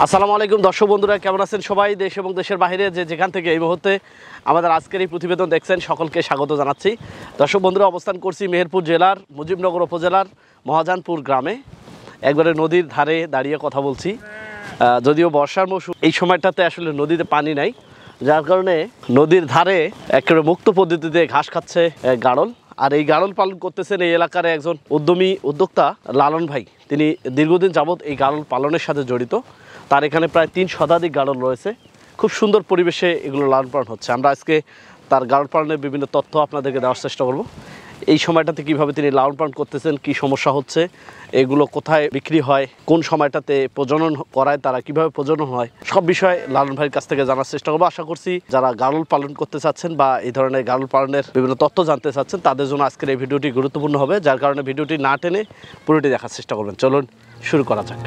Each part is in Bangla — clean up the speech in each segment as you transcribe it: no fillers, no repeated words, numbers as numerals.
আসসালামু আলাইকুম দর্শক বন্ধুরা, কেমন আছেন সবাই? দেশ এবং দেশের বাইরে যেখান থেকে এই মুহূর্তে আমাদের আজকের এই প্রতিবেদন দেখছেন সকলকে স্বাগত জানাচ্ছি। দর্শক বন্ধুরা, অবস্থান করছি মেহেরপুর জেলার মুজিবনগর উপজেলার মহাজানপুর গ্রামে। একবারে নদীর ধারে দাঁড়িয়ে কথা বলছি। যদিও বর্ষার মৌসুম, এই সময়টাতে আসলে নদীতে পানি নাই, যার কারণে নদীর ধারে একেবারে মুক্ত পদ্ধতিতে ঘাস খাচ্ছে গাড়ল। আর এই গাড়ল পালন করতেছেন এই এলাকার একজন উদ্যোক্তা লালন ভাই। তিনি দীর্ঘদিন যাবৎ এই গাড়ল পালনের সাথে জড়িত। তার এখানে প্রায় 3 শতাধিক গাড়ল রয়েছে। খুব সুন্দর পরিবেশে এগুলো লালন পালন হচ্ছে। আমরা আজকে তার গাড়ল পালনের বিভিন্ন তথ্য আপনাদেরকে দেওয়ার চেষ্টা করব। এই সময়টাতে কিভাবে তিনি লালন পালন করতেছেন, কি সমস্যা হচ্ছে, এগুলো কোথায় বিক্রি হয়, কোন সময়টাতে প্রজনন করায়, তারা কিভাবে প্রজনন হয়, সব বিষয়ে লালন ভাইয়ের কাছ থেকে জানার চেষ্টা করবো। আশা করছি যারা গাড়ল পালন করতে চাচ্ছেন বা এই ধরনের গাড়ল পালনের বিভিন্ন তথ্য জানতে চাচ্ছেন তাদের জন্য আজকের এই ভিডিওটি গুরুত্বপূর্ণ হবে, যার কারণে ভিডিওটি না টেনে পুরোটি দেখার চেষ্টা করবেন। চলুন শুরু করা যাক।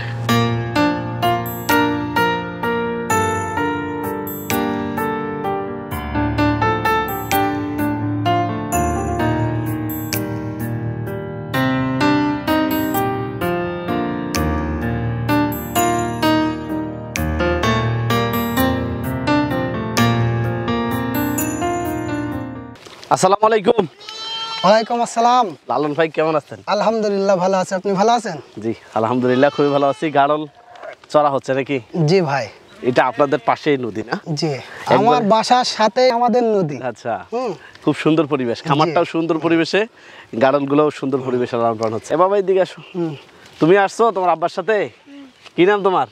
আসসালামু আলাইকুম। ওয়ালাইকুম আসসালাম। লালন ভাই কেমন আছেন? আলহামদুলিল্লাহ ভালো আছি, আপনি ভালো আছেন? জি আলহামদুলিল্লাহ খুবই ভালো আছি। গাড়ল চড়া হচ্ছে নাকি? জি ভাই। এটা আপনাদের পাশেই নদী না? জি, আমার বাসার সাথে আমাদের নদী। আচ্ছা, খুব সুন্দর পরিবেশ, খামারটাও সুন্দর পরিবেশে, গাড়লগুলোও সুন্দর পরিবেশে লালন পালন হচ্ছে। বাবা এদিকে আসো। তুমি আসছো তোমার আব্বার সাথে? কি নাম তোমার?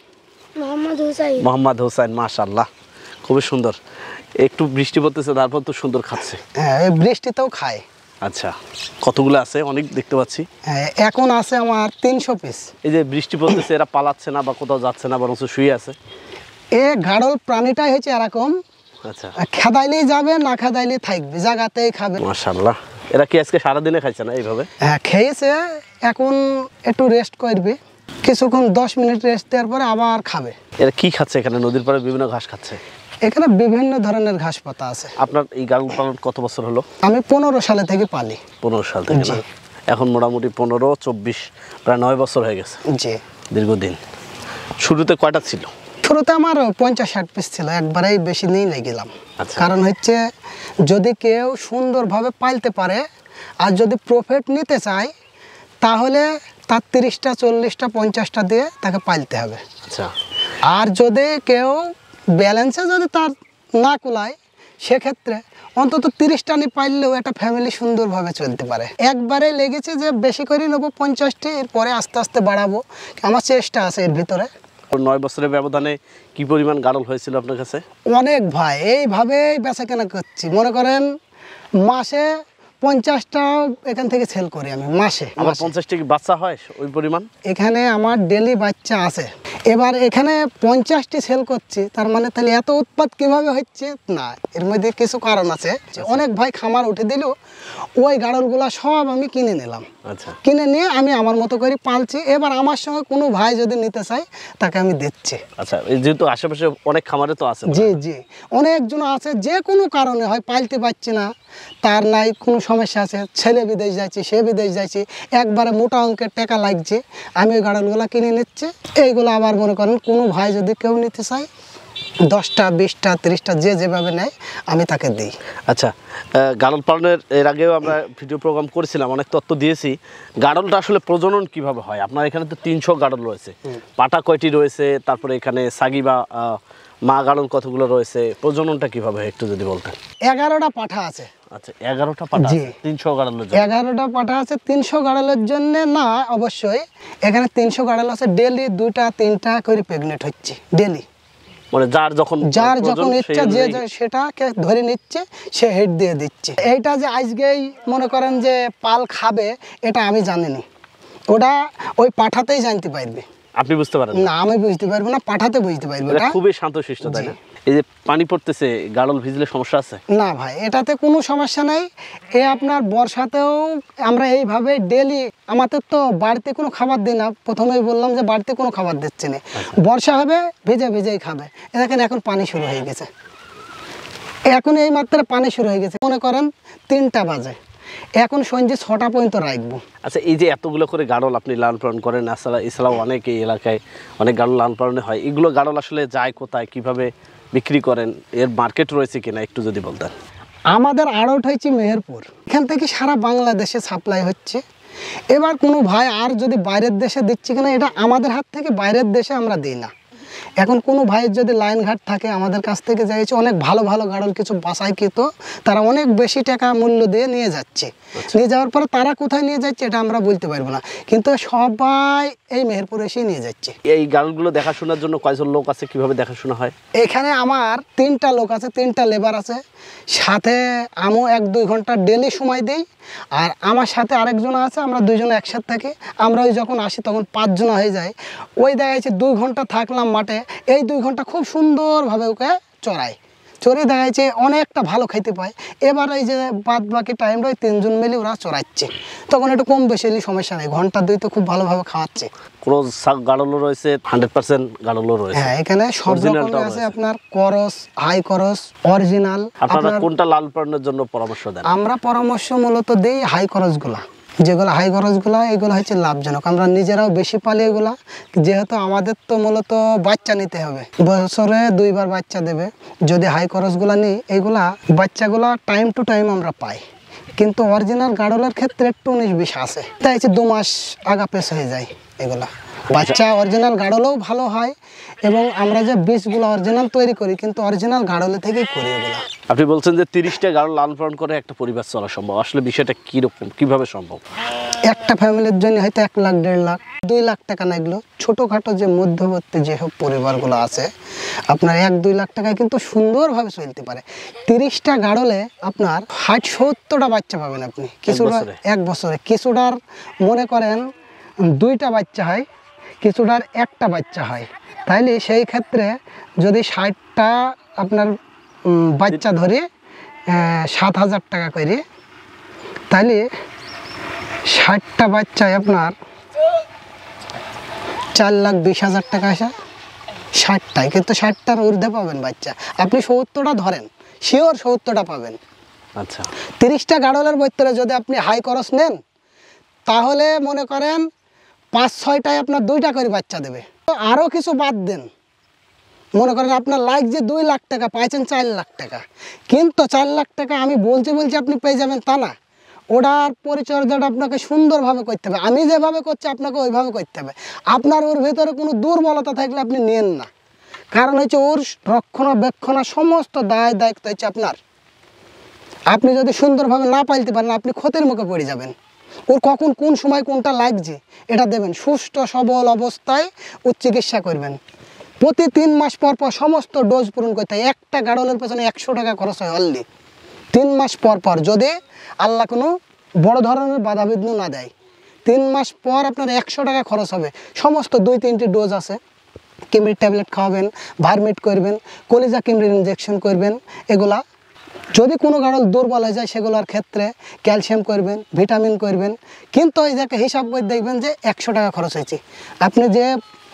মোহাম্মদ হোসেন। মাশাআল্লাহ, খুবই সুন্দর। একটু বৃষ্টি পড়তেছে, তারপর তো সুন্দর খাচ্ছে। হ্যাঁ, এই বৃষ্টিতেও খায়। আচ্ছা, কতগুলো আছে? অনেক দেখতে পাচ্ছি। হ্যাঁ, এখন আছে আমার 300 পিস। এই যে বৃষ্টি পড়তেছে, এরা পালাচ্ছে না বা কোথাও যাচ্ছে না, বরং শুয়ে আছে? এ গাড়ল প্রাণীটাই হচ্ছে এরকম। আচ্ছা, খেদাইলেই যাবে, না খেদাইলেই থাকবে, জায়গাতেই খাবে। মাশাআল্লাহ। এরা কি আজকে সারাদিনে খাইছে না এইভাবে? হ্যাঁ, খেয়েছে, এখন একটু রেস্ট করবে, কিছুক্ষণ 10 মিনিট রেস্ট দেওয়ার পরে আবার খাবে। এরা কি খাচ্ছে এখানে? নদীর পাড়ে বিভিন্ন ঘাস খাচ্ছে। এখানে বিভিন্ন ধরনের ঘাস পাতা আছে। আপনার এই গাড়ল পালন কত বছর হলো? আমি 15 সালে থেকে পালি। 15 সাল থেকে না? এখন মোটামুটি 15, 24, প্রায় 9 বছর হয়ে গেছে। জি, দীর্ঘদিন। শুরুতে কয়টা ছিল? শুরুতে আমার 50-60 পিস ছিল, একবারেই বেশি নিয়ে গেলাম। আচ্ছা। কারণ হচ্ছে যদি কেউ সুন্দরভাবে পালতে পারে আর যদি প্রফিট নিতে চায় তাহলে তার 30টা 40টা 50টা দিয়ে তাকে পালতে হবে। আচ্ছা। আর যদি কেউ ব্যালেন্সে যদি তার না কুলায় সেক্ষেত্রে অন্তত 30টা নিয়ে পাইলেও একটা ফ্যামিলি সুন্দরভাবে চলতে পারে। একবারে লেগেছে যে বেশি করে নেবো 50টি, এরপরে আস্তে আস্তে বাড়াবো, আমার চেষ্টা আছে এর ভিতরে। 9 বছরের ব্যবধানে কি পরিমাণ গাড়ল হয়েছিল আপনার কাছে? অনেক ভাই, এইভাবেই বেচা কেনা করছি। মনে করেন মাসে 50টাও এখান থেকে সেল করি আমি মাসে। আমার 50টি বাচ্চা হয় ওই পরিমাণ? এখানে আমার ডেলি বাচ্চা আছে। এবার এখানে 50টি সেল করছি, তার মানে তাহলে এত উৎপাদ কিভাবে হচ্ছে? না, এর মধ্যে কিছু কারণ আছে। অনেক ভাই খামার উঠে দিল, ওই গাড়লগুলা সব আমি কিনে নিলাম। আচ্ছা। কিনে নিয়ে আমি আমার মতো করে পালছি। এবার আমার সঙ্গে কোনো ভাই যদি নিতে চায় তাকে আমি দিচ্ছি। আচ্ছা, যেহেতু আশেপাশে অনেক খামারে তো আছে। জি জি, অনেকজন আছে, যে কোনো কারণে হয় পালতে পারছে না, তার নাই কোনো সমস্যা আছে, ছেলে বিদেশ যাচ্ছে, সে বিদেশ যাচ্ছে, একবারে মোটা অঙ্কের টাকা লাগছে, আমি ওই গাড়লগুলো কিনে নিচ্ছি। এইগুলো আবার মনে করেন কোনো ভাই যদি কেউ নিতে চায় 10টা 20টা 30টা যে যেভাবে নেয় আমি তাকে দিই। আচ্ছা, গাড়ল পালনের এর আগেও আমরা ভিডিও প্রোগ্রাম করেছিলাম, অনেক তথ্য দিয়েছি। গাড়লটা আসলে প্রজনন কিভাবে হয়? আপনার এখানে তো 300 গাড়ল রয়েছে, পাটা কয়টি রয়েছে, তারপরে এখানে সাগি বা মা গাড়ল কতগুলো রয়েছে, প্রজননটা কিভাবে হয় একটু যদি বলতেন। 11টা পাঠা আছে। আচ্ছা, 11টা পাঠা আছে 300 গাড়লের জন্য? 11টা পাঠা আছে 300 গাড়লের জন্য না, অবশ্যই এখানে 300 গাড়ল আছে, ডেলি 2টা 3টা করে প্রেগনেন্ট হচ্ছে ডেলি। মানে যার যখন ইচ্ছা যে সেটাকে ধরে নিচ্ছে, সে হেড দিয়ে দিচ্ছে। এইটা যে আজকেই মনে করেন যে পাল খাবে এটা আমি জানিনি, ওটা ওই পাঠাতেই জানতে পারবে। আপনি বুঝতে পারেন না? আমি বুঝতে পারবো না, পাঠাতে বুঝতে পারবে। এটা খুবই শান্তশিষ্ট, তাই না? এই যে পানি পড়তেছে, গাড়ল ভিজলে সমস্যা আছে? না ভাই, এটাতে কোনো সমস্যা নাই। আপনার বর্ষাতেও আমরা এইভাবে ডেলি, আমাদের তো বাড়িতে কোনো খাবার দিই না, প্রথমেই বললাম যে বাড়িতে কোনো খাবার দিচ্ছে না। বর্ষা হবে ভেজে ভেজেই খাবে। দেখেন এখন পানি শুরু হয়ে গেছে, এখন এই মাত্র পানি শুরু হয়ে গেছে। মনে করেন 3টা বাজে, এখন সন্ধ্যে 6টা পর্যন্ত রাখবো। আচ্ছা, এই যে এতগুলো করে গাড়ল আপনি লালন পালন করেন, এছাড়াও অনেক এই এলাকায় অনেক গাড়ল লালন পালন হয়, এগুলো গাড়ল আসলে যায় কোথায়, কিভাবে বিক্রি করেন, এর মার্কেট রয়েছে কিনা একটু যদি বলতেন। আমাদের আড়ট হয়েছে মেহেরপুর, এখান থেকে সারা বাংলাদেশে সাপ্লাই হচ্ছে। এবার কোনো ভাই আর যদি বাইরের দেশে দিচ্ছে কিনা, এটা আমাদের হাত থেকে বাইরের দেশে আমরা দিই না। এখন কোনো ভাইয়ের যদি লাইন ঘাট থাকে আমাদের কাছ থেকে যাইছে, অনেক ভালো ভালো গাড়ল কিছু বাসাইকৃত, তারা অনেক বেশি টাকা মূল্য দিয়ে নিয়ে যাচ্ছে। নিয়ে যাওয়ার পরে তারা কোথায় নিয়ে যাচ্ছে এটা আমরা বলতে পারবো না, কিন্তু সবাই এই মেহেরপুর এসে নিয়ে যাচ্ছে। এই গাড়লগুলো দেখাশোনার জন্য কয়জন লোক আছে, কিভাবে দেখাশোনা হয়? এখানে আমার 3টা লোক আছে, 3টা লেবার আছে, সাথে আমিও 1-2 ঘন্টা ডেলি সময় দিই। আর আমার সাথে আরেকজন আছে, আমরা দুইজন একসাথে থাকি। আমরা ওই যখন আসি তখন 5 জন হয়ে যায়। ওই দেখা যাচ্ছে 2 ঘন্টা থাকলাম মাঠে, এই 2 ঘন্টা খুব সুন্দরভাবে ওকে চড়াই, চড়ে দেখা যাচ্ছে অনেকটা ভালো খেতে পায়। এবার এই যে বাদ বাকি টাইমটা ওই 3 জন মিলে ওরা চড়াচ্ছে, তখন একটু কম বেশি সমস্যা নেই, ঘন্টা 2 তো খুব ভালোভাবে খাওয়াচ্ছে। ক্রস গাড়লও রয়েছে, 100% গাড়লও রয়েছে। হ্যাঁ, এখানে সব রকমের আছে, আপনার করস, হাই করস, অরিজিনাল। আপনারা কোনটা লালন পালনের জন্য পরামর্শ দেন? আমরা পরামর্শ মূলত দেই হাই করসগুলা, যেগুলো হাই খরচগুলো, এগুলো হচ্ছে লাভজনক। আমরা নিজেরাও বেশি পালি এগুলা, যেহেতু আমাদের তো মূলত বাচ্চা নিতে হবে, বছরে 2 বার বাচ্চা দেবে। যদি হাই খরচগুলো নিই, এইগুলা বাচ্চাগুলা টাইম টু টাইম আমরা পাই, কিন্তু অরিজিনাল গাড়লের ক্ষেত্রে একটু 19-20 আছে, তাই হচ্ছে 2 মাস আগা পেছ হয়ে যায় এগুলা। বাচ্চা অরিজিনাল গাড়লেও ভালো হয়, এবং আমরা যে বীজগুলো অরিজিনাল তৈরি করি, কিন্তু অরিজিনাল গাড়লে থেকেই করি এগুলা। আপনি বলছেন যে 30টা গাড়ল লালন পালন করে একটা পরিবার চলা সম্ভব, আসলে বিষয়টা কীরকম, কিভাবে সম্ভব? একটা ফ্যামিলির জন্য হয়তো 1 লাখ, 1.5 লাখ, 2 লাখ টাকা না, এগুলো ছোটোখাটো যে মধ্যবর্তী যেসব পরিবারগুলো আছে, আপনার 1-2 লাখ টাকায় কিন্তু সুন্দরভাবে চলতে পারে। 30টা গাড়লে আপনার 60-70টা বাচ্চা পাবেন আপনি, কিছুটা 1 বছরে। কিছুটার মনে করেন 2টা বাচ্চা হয়, কিছুটার 1টা বাচ্চা হয়। তাইলে সেই ক্ষেত্রে যদি 60টা আপনার বাচ্চা ধরে 7,000 টাকা করে, তাহলে 60টা বাচ্চায় আপনার 4,20,000 টাকা আসে 60টায়, কিন্তু 60টার ঊর্ধ্বে পাবেন বাচ্চা। আপনি 70টা ধরেন, শিওর 70টা পাবেন। আচ্ছা, 30টা গাড়লের ভিতরে যদি আপনি হাই খরচ নেন, তাহলে মনে করেন 5-6টায় আপনার 2টা করে বাচ্চা দেবে। আরও কিছু বাদ দেন, মনে করেন আপনার লাইক যে 2 লাখ টাকা পাইছেন 4 লাখ টাকা, কিন্তু 4 লাখ টাকা আমি বলছি আপনি পেয়ে যাবেন তা না। ওটার পরিচর্যাটা আপনাকে সুন্দরভাবে করতে হবে, আমি যেভাবে করছি আপনাকে ওইভাবে করতে হবে। আপনার ওর ভেতরে কোনো দুর্বলতা থাকলে আপনি নেন না, কারণ হচ্ছে ওর রক্ষণাবেক্ষণ সমস্ত দায়িত্ব হচ্ছে আপনার। আপনি যদি সুন্দরভাবে না পালতে পারেন, আপনি ক্ষতির মুখে পড়ে যাবেন। ওর কখন কোন সময় কোনটা লাগছে এটা দেবেন, সুস্থ সবল অবস্থায় ওর চিকিৎসা করবেন। প্রতি 3 মাস পর পর সমস্ত ডোজ পূরণ করতে হয়। একটা গাড়লের পেছনে 100 টাকা খরচ হয় অনলি 3 মাস পর পর, যদি আল্লাহ কোনো বড় ধরনের বাধাবিঘ্ন না দেয়। 3 মাস পর আপনার 100 টাকা খরচ হবে। সমস্ত 2-3টি ডোজ আছে, কিমরির ট্যাবলেট খাওয়াবেন, ভার্মিট করবেন, কলিজা কিমরির ইনজেকশন করবেন। এগুলা যদি কোনো গাড়ল দুর্বল হয়ে যায় সেগুলোর ক্ষেত্রে ক্যালসিয়াম করবেন, ভিটামিন করবেন। কিন্তু ওই যে হিসাব করে দেখবেন যে 100 টাকা খরচ হয়েছে, আপনি যে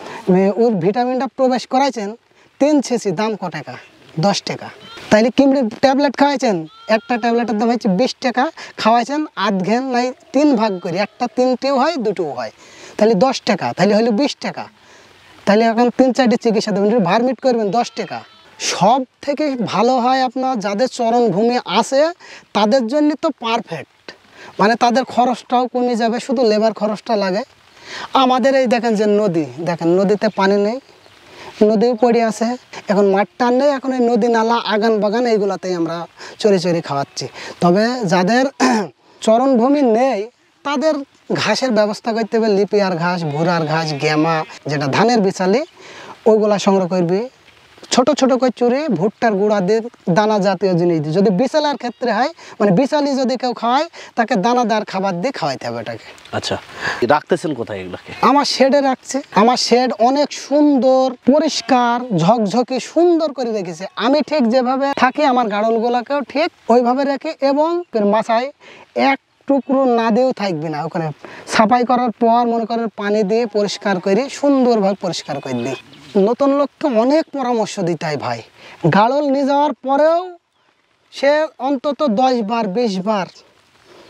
ওর ভিটামিনটা প্রবেশ করাইছেন 3 সিসি, দাম ক টাকা? 10 টাকা। তাইলে কিমরির ট্যাবলেট খাওয়াইছেন, একটা ট্যাবলেটের দাম হচ্ছে 20 টাকা, খাওয়াইছেন 8 ঘেন নাই 3 ভাগ করি, একটা 3টেও হয় 2টোও হয়, তাহলে 10 টাকা, তাহলে হলো 20 টাকা। তাহলে এখন 3-4টে চিকিৎসা দেবেন, ভার্মিট করবেন 10 টাকা। সব থেকে ভালো হয় আপনার যাদের চরণভূমি আছে তাদের জন্য তো পারফেক্ট, মানে তাদের খরচটাও কমে যাবে, শুধু লেবার খরচটা লাগে। আমাদের এই দেখেন যে নদী, দেখেন নদীতে পানি নেই, নদীও পড়ে আছে, এখন মাঠ টান নেই, এখন এই নদী নালা আগান বাগান এইগুলাতেই আমরা চড়ি খাওয়াচ্ছি। তবে যাদের চরণভূমি নেই তাদের ঘাসের ব্যবস্থা করতে হবে, লিপিয়ার ঘাস, ভুরার ঘাস, গ্যামা, যেটা ধানের বিছালি, ওইগুলা সংগ্রহ করবি। ছোট ছোট করে চুরি ভুট্টার গুঁড়া দিয়ে, দানা জাতীয় জিনিস দিয়ে। যদি বিছালার ক্ষেত্রে হয়, মানে বিছালি যদি কেউ খাওয়ায়, তাকে দানাদার খাবার দিয়ে খাওয়াইতে হবে এটাকে। আচ্ছা, রাখতেছেন কোথায় এগুলোকে? আমার শেডে রাখছে। আমার শেড অনেক সুন্দর, পরিষ্কার, ঝকঝকে সুন্দর করে রেখেছে। আমি ঠিক যেভাবে থাকি আমার গাড়লগুলোকেও ঠিক ওইভাবে রেখে, এবং মাথায় এক টুকরো না দিয়েও থাকবে না। ওখানে সাফাই করার পর মনে করেন পানি দিয়ে পরিষ্কার করে সুন্দরভাবে পরিষ্কার করে দিই। নতুন লোককে অনেক পরামর্শ দিতে হয় ভাই, গাড়ল নিয়ে যাওয়ার পরেও সে অন্তত 10 বার 20 বার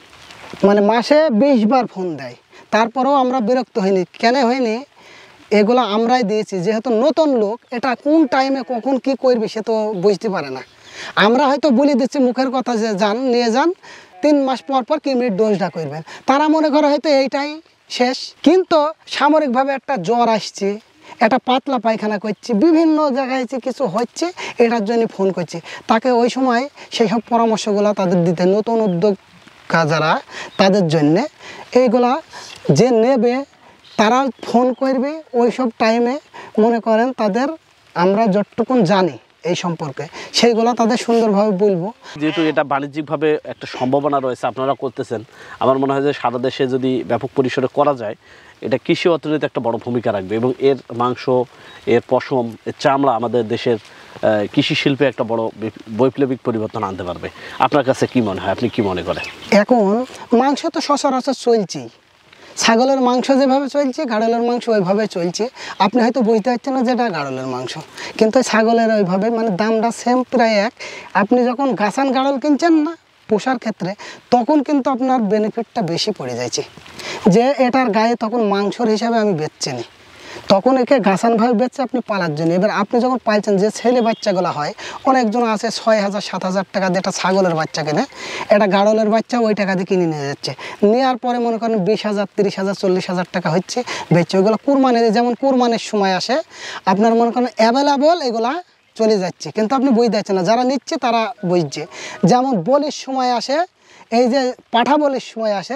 মানে মাসে 20 বার ফোন দেয়, তারপরেও আমরা বিরক্ত হইনি। কেন হয়নি? এগুলো আমরাই দিয়েছি, যেহেতু নতুন লোক, এটা কোন টাইমে কখন কি করবে সে তো বুঝতে পারে না। আমরা হয়তো বলে দিচ্ছি মুখের কথা যে যান নিয়ে যান, 3 মাস পর পর কিডনির ডোজটা করবেন, তারা মনে করে হয়তো এইটাই শেষ। কিন্তু সামরিকভাবে একটা জ্বর আসছে, একটা পাতলা পায়খানা করছে, বিভিন্ন জায়গায় যে কিছু হচ্ছে, এটার জন্য ফোন করছে, তাকে ওই সময় সেই সব পরামর্শগুলো তাদের দিতে, নতুন উদ্যোক্তা যারা তাদের জন্যে এইগুলা যে নেবে তারা ফোন করবে ওই সব টাইমে। মনে করেন তাদের আমরা যতটুকুন জানি এই সম্পর্কে সেইগুলো তাদের সুন্দরভাবে বলবো। যেহেতু এটা বাণিজ্যিকভাবে একটা সম্ভাবনা রয়েছে, আপনারা করতেছেন, আমার মনে হয় যে সারা দেশে যদি ব্যাপক পরিসরে করা যায়, এটা কৃষি অর্থনীতিতে একটা বড় ভূমিকা রাখবে এবং এর মাংস, এর পশম, এর চামড়া আমাদের দেশের কৃষি শিল্পে একটা বড় বৈপ্লবিক পরিবর্তন আনতে পারবে। আপনার কাছে কি মনে হয়, আপনি কি মনে করেন? এখন মাংস তো সচরাচর চলছেই, ছাগলের মাংস যেভাবে চলছে গাড়লের মাংস ওইভাবে চলছে। আপনি হয়তো বুঝতে পারছেন না যেটা গাড়লের মাংস, কিন্তু ছাগলের ওইভাবে মানে দামটা সেম প্রায় এক। আপনি যখন গাছান গাড়ল কিনছেন না পোষার ক্ষেত্রে, তখন কিন্তু আপনার বেনিফিটটা বেশি পড়ে যাচ্ছে, যে এটার গায়ে তখন মাংসর হিসাবে আমি বেচছি না, তখন একে গাছানভাবে বেচছে আপনি পালার জন্য। এবার আপনি যখন পাইছেন, যে ছেলে বাচ্চাগুলো হয়, অনেকজন আছে 6,000 7,000 টাকা দিয়ে একটা ছাগলের বাচ্চা কিনে, একটা গাড়লের বাচ্চা ওই টাকা দিয়ে কিনে নিয়ে যাচ্ছে, নেওয়ার পরে মনে করেন 20,000 30,000 40,000 টাকা হচ্ছে বেচছে। ওইগুলো কুরবানির, যেমন কুরবানির সময় আসে আপনার মনে করেন অ্যাভেলেবল এগুলা চলে যাচ্ছে, কিন্তু আপনি বুঝতে পারছেন না, যারা নিচ্ছে তারা বুঝছে। যেমন বলির সময় আসে, এই যে পাঠা বলির সময় আসে,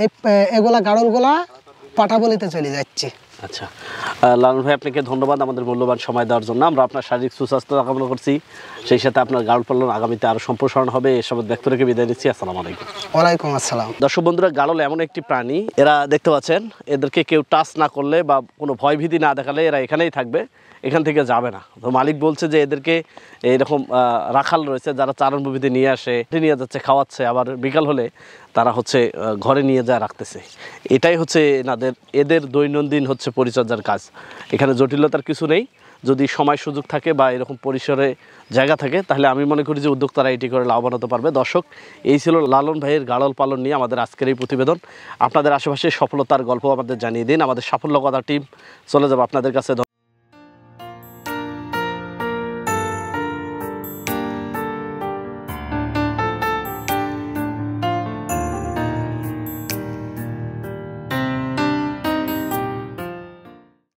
এগুলা গাড়লগুলা পাঠা বলিতে চলে যাচ্ছে। আচ্ছা, লালন ভাই আপনাকে ধন্যবাদ আমাদের মূল্যবান সময় দেওয়ার জন্য। আমরা আপনার শারীরিক সুস্বাস্থ্য কামনা করছি, সেই সাথে আপনার গাড়ল পালন আগামীতে আরও সম্প্রসারণ হবে। এসব ব্যক্ত রেখে বিদায় নিচ্ছি। আসসালামু আলাইকুম। ওয়ালাইকুম আসসালাম। দর্শক বন্ধুরা, গাড়ল এমন একটি প্রাণী, এরা দেখতে পাচ্ছেন, এদেরকে কেউ টাচ না করলে বা কোনো ভয়ভীতি না দেখালে এরা এখানেই থাকবে, এখান থেকে যাবে না। তো মালিক বলছে যে এদেরকে এইরকম রাখাল রয়েছে যারা চারণভূমিতে নিয়ে আসে, নিয়ে যাচ্ছে, খাওয়াচ্ছে, আবার বিকাল হলে তারা হচ্ছে ঘরে নিয়ে যায় রাখতেছে। এটাই হচ্ছে এদের দৈনন্দিন হচ্ছে পরিচর্যার কাজ। এখানে জটিলতার কিছু নেই। যদি সময় সুযোগ থাকে বা এরকম পরিসরে জায়গা থাকে, তাহলে আমি মনে করি যে উদ্যোক্তারা এটি করে লাভবান হতে পারবে। দর্শক, এই ছিল লালন ভাইয়ের গাড়ল পালন নিয়ে আমাদের আজকের এই প্রতিবেদন। আপনাদের আশেপাশে সফলতার গল্প আমাদের জানিয়ে দিন, আমাদের সাফল্য কথা টিম চলে যাবো আপনাদের কাছে।